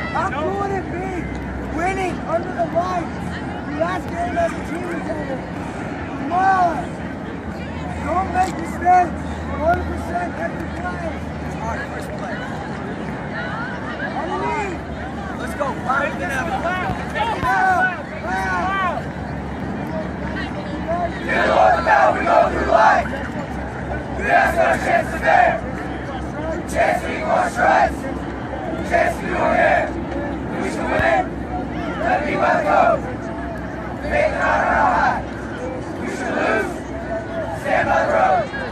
How cool would it be winning under the lights the last game as a team together? Come on! Don't make mistakes. 100% every play. Alright, first play. Underneath. Let's go. Fire than ever. You know what the battle we go through life. We ask for a chance to dare. Chance to equal our stripes. Chance to do our hair. We should win. Let it be by the code. Faith and honor how high. We should lose. Stand by the road.